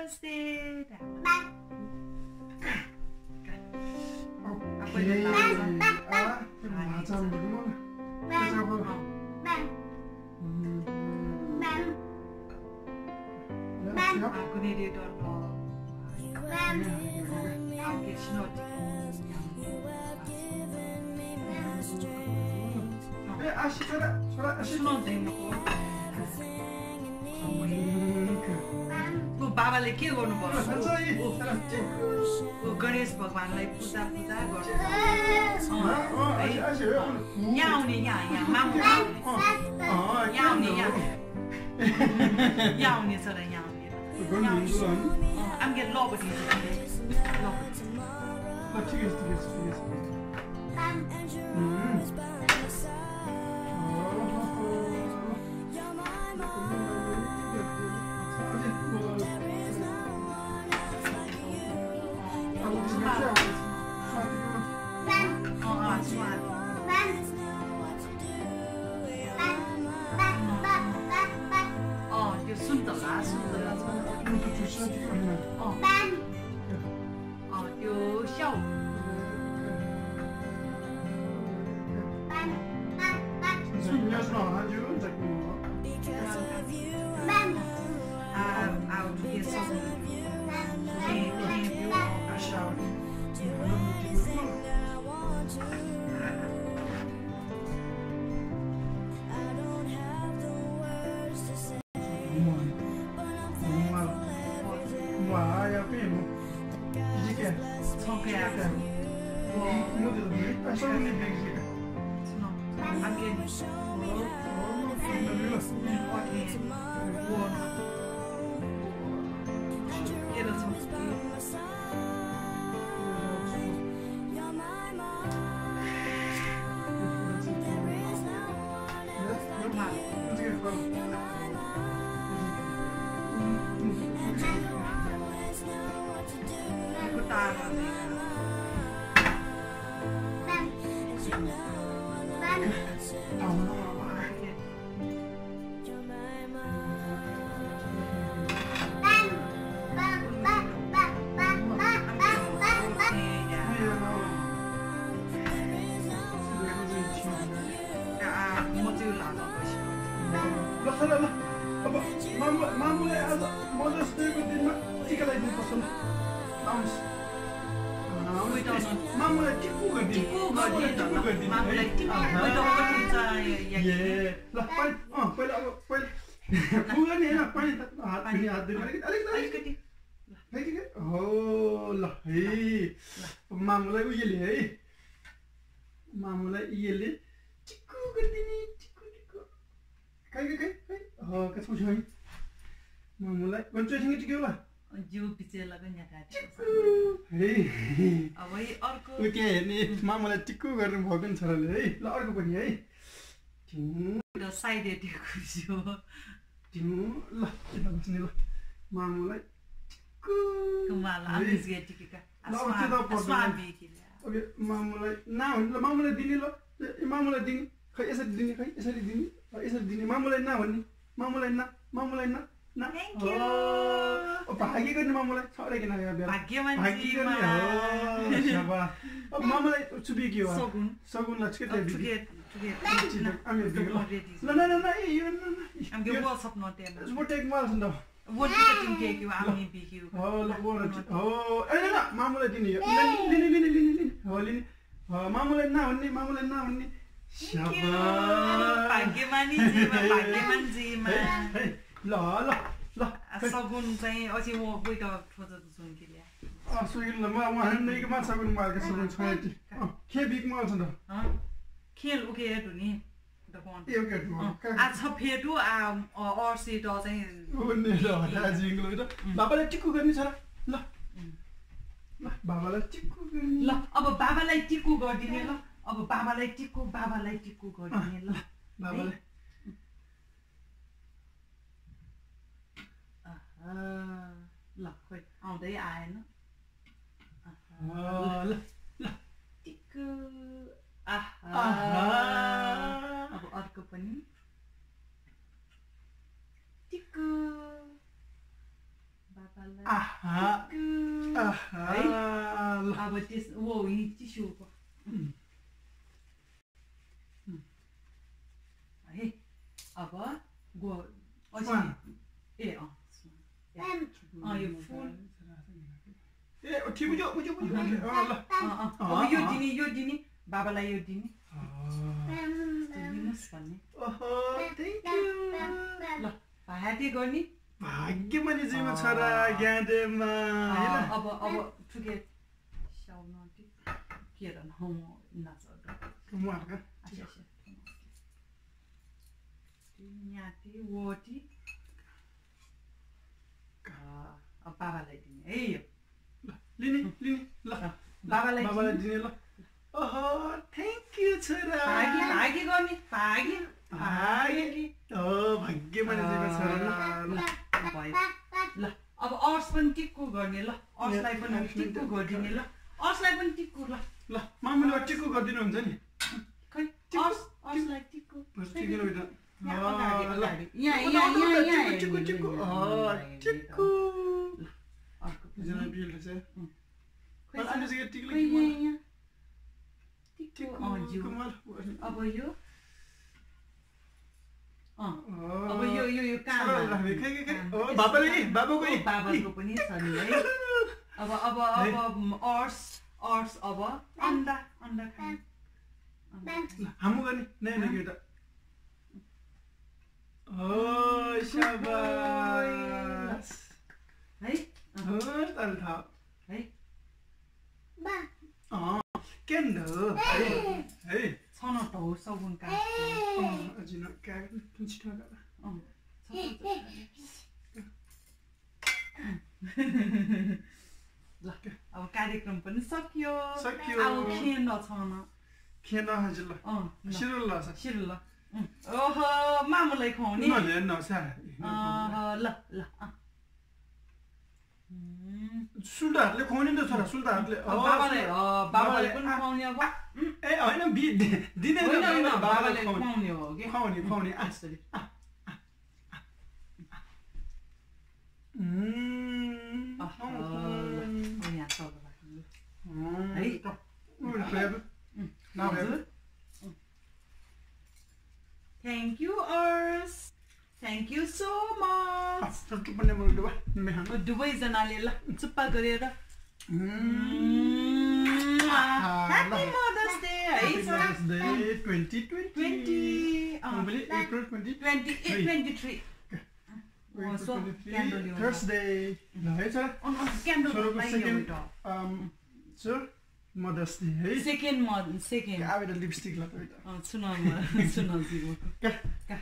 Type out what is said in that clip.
बाबाले के गर्नु पर्छ गणेश भगवानलाई पूजा पूजा गर्छ यहाँ आउने यहाँ मामु यहाँ आउने यहाँ आउने छ र यहाँ आउने I'm getting low with मामुलाई टिक्कु गर्नु भएको नि छोराले है ल अर्को पनि है साइड खुसी हो ल यता बस्ने ल मामुलाई टिक्कु मामुलाई नभन्ने ल मामुलाई दिने ल मामुलाई दिने खै यसरी दिने खै यसरी दिने यसरी दिने मामुलाई नभन्ने मामुलाई न मामुलाई न भाग्य गर्ने मामुलाई छरेकिन मामुलाई चुपी के हो सगुनलाई मामुलाई दिने मामुलाई नभन्ने मामुलाई नभन्ने ल ल ल सगुन चाहिँ अझै म कोही त खोजेको छु नि के सुगिल ल म नैको मा सगुन मार्के सगुन छैन के बिक माल छ त खेल उके हेर्नु नि द पन ए ओके आज फेटु अर्सी त चाहिँ ओने ल दाजिङ ल बाबाले टिक्कु गर्ने छ ल ल बाबालाई टिक्कु गर्ने ल अब बाबालाई टिक्कु गर्दिने ल अब बाबालाई टिक्कु गर्दिने ल बाबालाई ल खोइ आउँदै आएन ल ल टिक्कु अब अर्को पनि टिक्कु बाबालाई आहा आहा अब त्यस वो यी चिसोको है अब गो अझै ए यो फुल ए ठिक बुझ्यो ल अब यो दिने बाबालाई यो दिने दिनुहोस् भन्ने ओहो थ्याङ्क यू ल भाते गर्ने भाग्यमानी जीवन छोरा ज्ञादेमा अब ठुके स्याउन के र न नाच मुहाल्का न्याती वटी अब बाबालाई दिने है यो लिने ल बाबालाई दिने ल ओहो थ्याङ्क यू छोरा भागी गर्ने भाग्य भाग्यमानी जीवन छोरा भयो ल अब अर्स पनि टिक्को गर्ने ल अर्सलाई पनि टिक्को गरिदिने ल अर्सलाई पनि टिक्को ल मामुले टिक्को गरिदिनुहुन्छ नि खै अर्सलाई टिक्को अब यो बाबाको पनि छ नि है अब अर्स अब अन्डा खाने हामु गर्ने नै केटा शाबास है तल था है केन्द है छनौट हो सगुन का अजिन का छिटो ल अब कार्यक्रम पनि सकियो अब खेन हजुर ल सिरुल ल ओहो मामुलाई खुवाउने ल सुल्ताहरूले खुवाउने त छोरा सुल्ताहरूले बाबाले पनि खुवाउने अब ए होइन दिने बाबाले खुवाउने हो कि खुवाउने आस्ते Thank you, Arsh. Thank you so much. दुवैजनाले ल चुप्पा गरेर Happy Mother's Day है Mother's Day 2020 April 23 So Thursday ल है छ so Mother's Day है second अब लिपस्टिक ल सुन